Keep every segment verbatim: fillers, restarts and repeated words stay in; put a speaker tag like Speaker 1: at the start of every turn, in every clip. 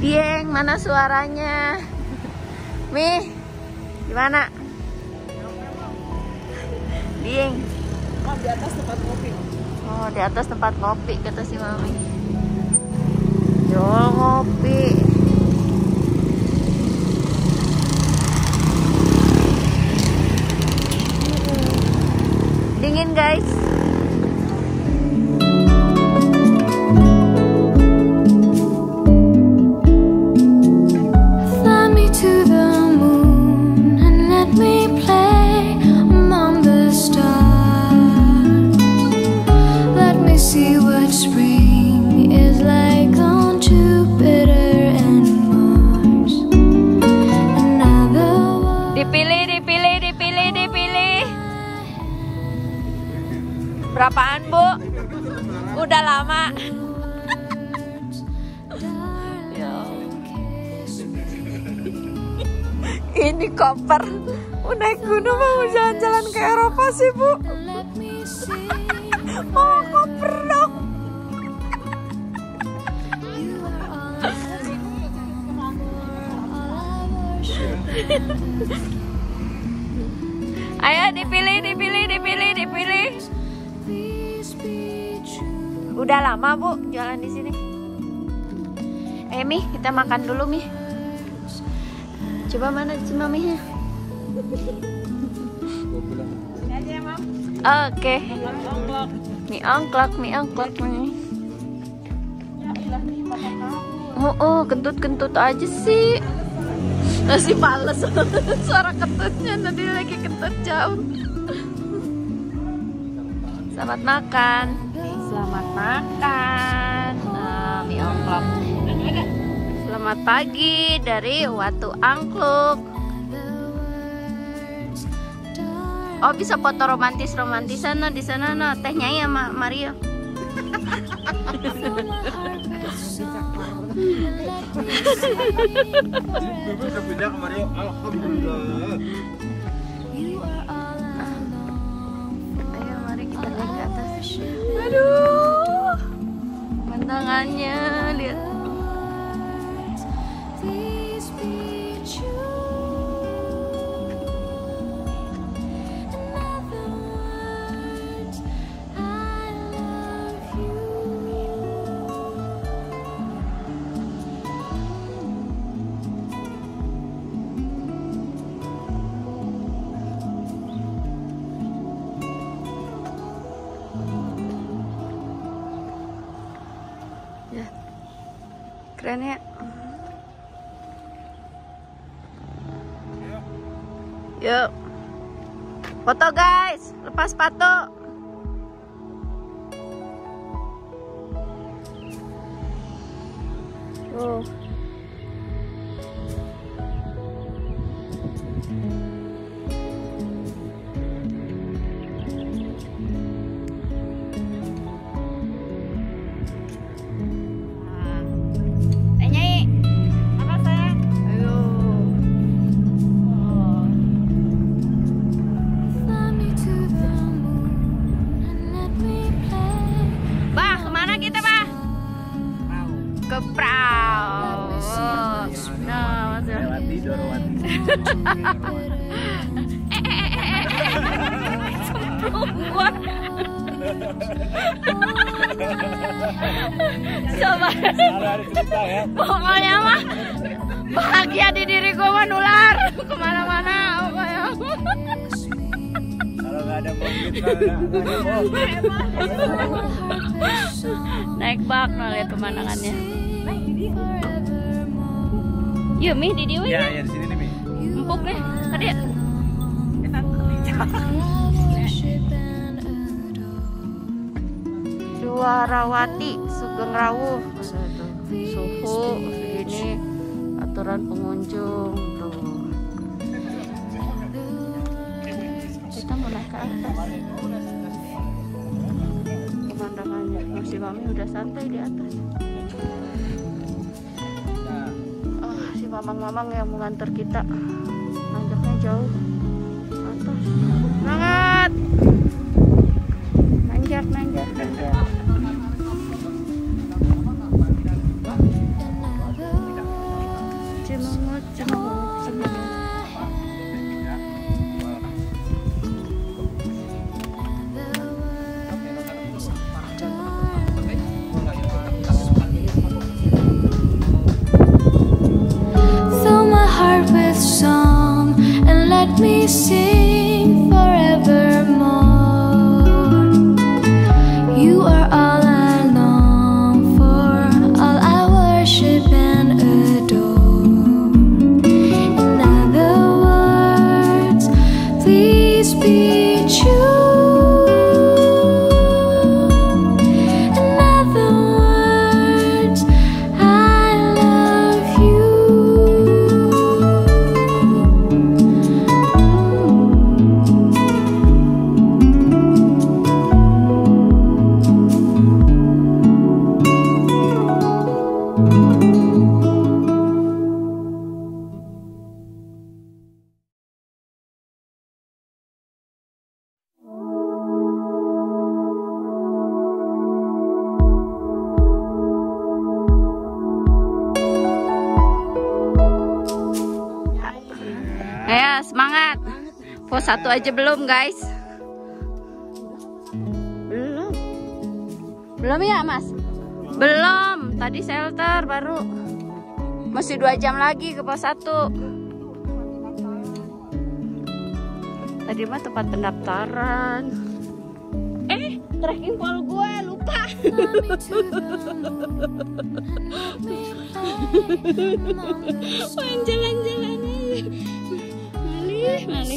Speaker 1: Dieng, mana suaranya? Mi, gimana? Dieng.
Speaker 2: Oh, di atas tempat kopi.
Speaker 1: Oh, di atas tempat kopi kata si Mami. Jual ngopi. Dingin guys. Berapaan Bu? Udah lama. Ini koper. Mau naik gunung mau jalan-jalan ke Eropa sih Bu. Oh koper dong. Ayo dipilih, dipilih, dipilih, dipilih. Udah lama Bu jalan di sini. Eh Mi, kita makan dulu Mi. Coba mana si Maminya?
Speaker 2: Ini aja ya Mam.
Speaker 1: Oke. Mie ongklok, mie ongklok nih. Oh, oh kentut-kentut aja sih. Masih males suara kentutnya, nanti lagi kentut jauh. Selamat makan. Selamat makan. Nah, mie ongklok. Selamat pagi dari Watu Angkluk. Oh, bisa foto romantis-romantisan no di sana no. Tehnya ya Ma Mario. Ayo mari kita naik ke atas. Aduh, pemandangannya lihat. Ya, keren ya. Yuk, foto guys, lepas sepatu. Tuh. Ke perahu. Nah, masuk.
Speaker 3: Lewati Dorowati.
Speaker 1: Coba. Pokoknya mah bahagia di diri gue menular kemana-mana. Pokoknya.
Speaker 3: Kalau nggak ada mobil,
Speaker 1: naik bak, nah lihat pemandangannya. Yuk Mi, di dieu
Speaker 3: ya. Ya, di sini nih Mi.
Speaker 1: empuk nih, tadi. Suarawati, Sugeng Rawuh. Suhu segini, aturan pengunjung tuh. Kita mau naik ke atas. Pemandangannya, si Mami udah santai di atas. Oh, si mamang-mamang yang mengantar kita, nanjaknya jauh atas. Semangat! Nanjak, nanjak, nanjak.
Speaker 4: let me sing forevermore. You are all I long for, all I worship and adore. In other words, please be true.
Speaker 1: Ayo semangat. Pos satu aja belum guys. Belum. Belum ya Mas? Belum. Tadi shelter baru. Masih dua jam lagi ke pos satu. Tadi mah tempat pendaftaran. Eh, tracking pol gue lupa. Main jalan-jalan aja. Malih, malih.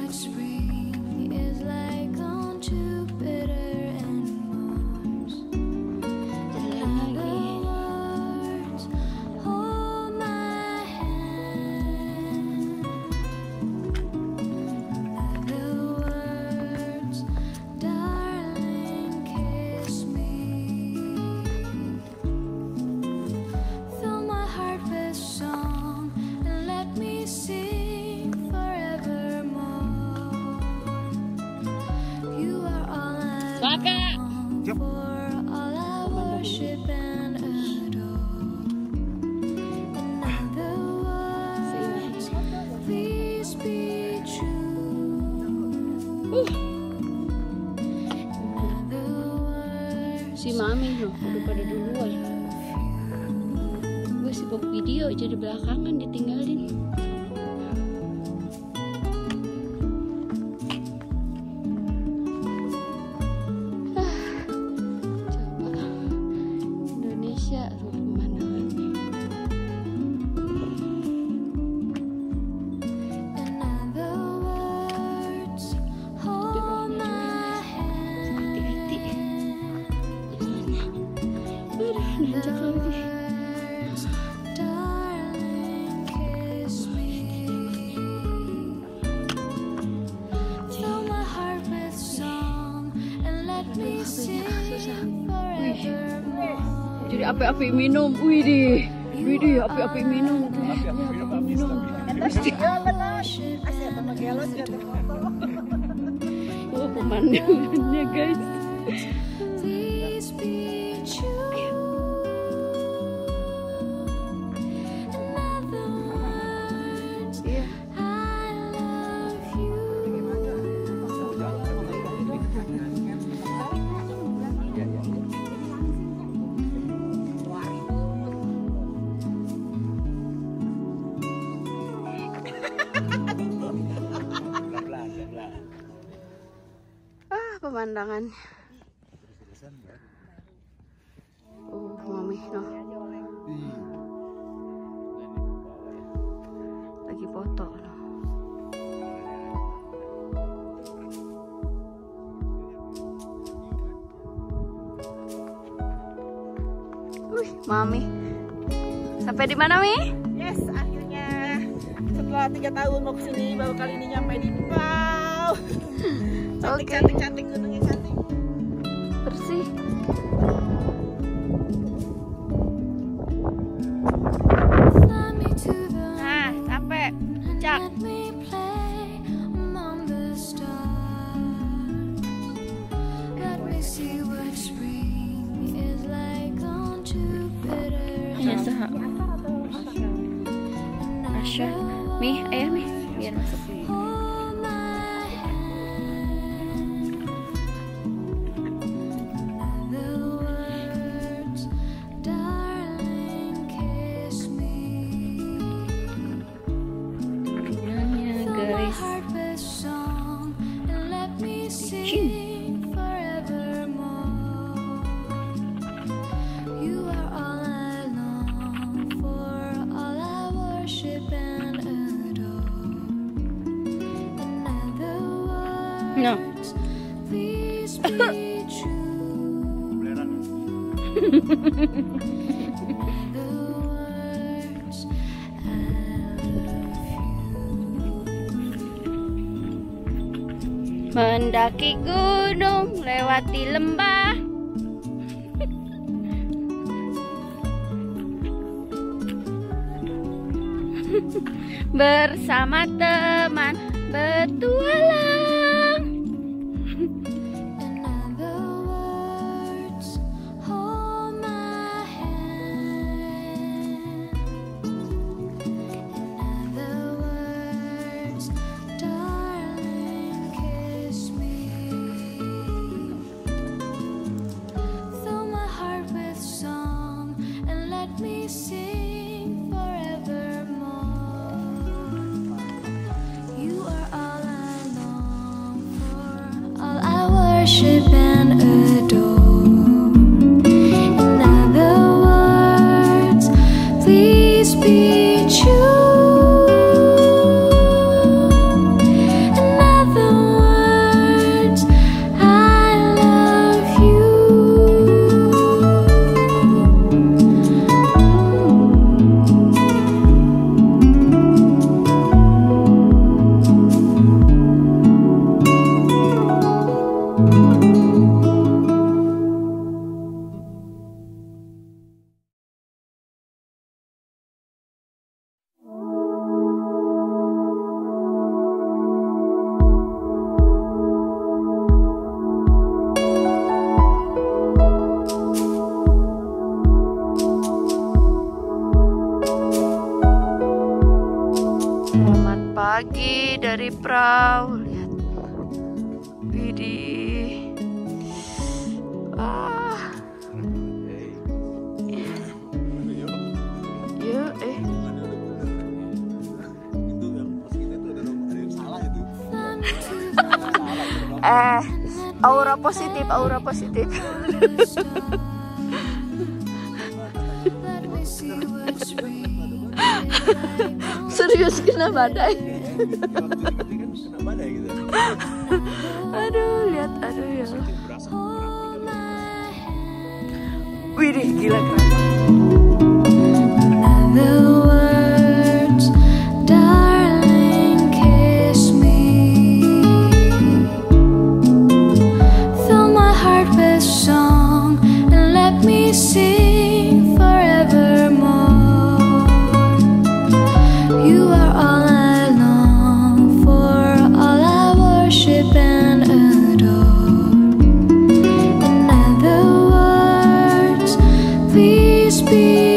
Speaker 1: Si Mami loh, udah pada duluan. Gue sibuk video jadi belakangan ditinggalin. Ah, coba Indonesia tuh pemandangannya. Nanjak lagi. Jadi api-api minum, wih deh, wih deh, api-api minum, api-api minum. Oh pemandangannya guys. Ah, pemandangan. Oh, Mami no. Lagi foto no. Wih, Mami. Sampai di mana, Mi?
Speaker 2: Yes, akhirnya setelah tiga tahun mau kesini baru kali ini nyampe di Pau. Cantik, cantik, cantik, gunungnya cantik.
Speaker 1: Bersih. Nah, sampai puncak. Ya, sah. Asya, Mi, ayo Mi, biar masuk. Guys. No.
Speaker 4: Please be true.
Speaker 3: Belerang.
Speaker 4: The words I love you.
Speaker 1: Mendaki gunung, lewati lembah. Bersama teman bertualang.
Speaker 4: In other words, hold my hand. In other words, darling, kiss me. Fill my heart with song and let me sing forevermore. You are all I long for, all I worship and adore. In other words, please be true. In other words, I love you.
Speaker 1: Selamat pagi dari perahu. Lihat. Widih. Ah. Yuk, eh. Eh, aura positif, aura positif.
Speaker 4: Let me see what's real.
Speaker 1: Serius kena badai.
Speaker 3: Kena badai gitu.
Speaker 1: Aduh, lihat, aduh ya.
Speaker 4: Hold my hand.
Speaker 1: Widih, gila keren.
Speaker 4: In other words, darling, kiss me. Fill my heart with song and let me sing forevermore. You are all I long for, all I worship and adore. In other words, please be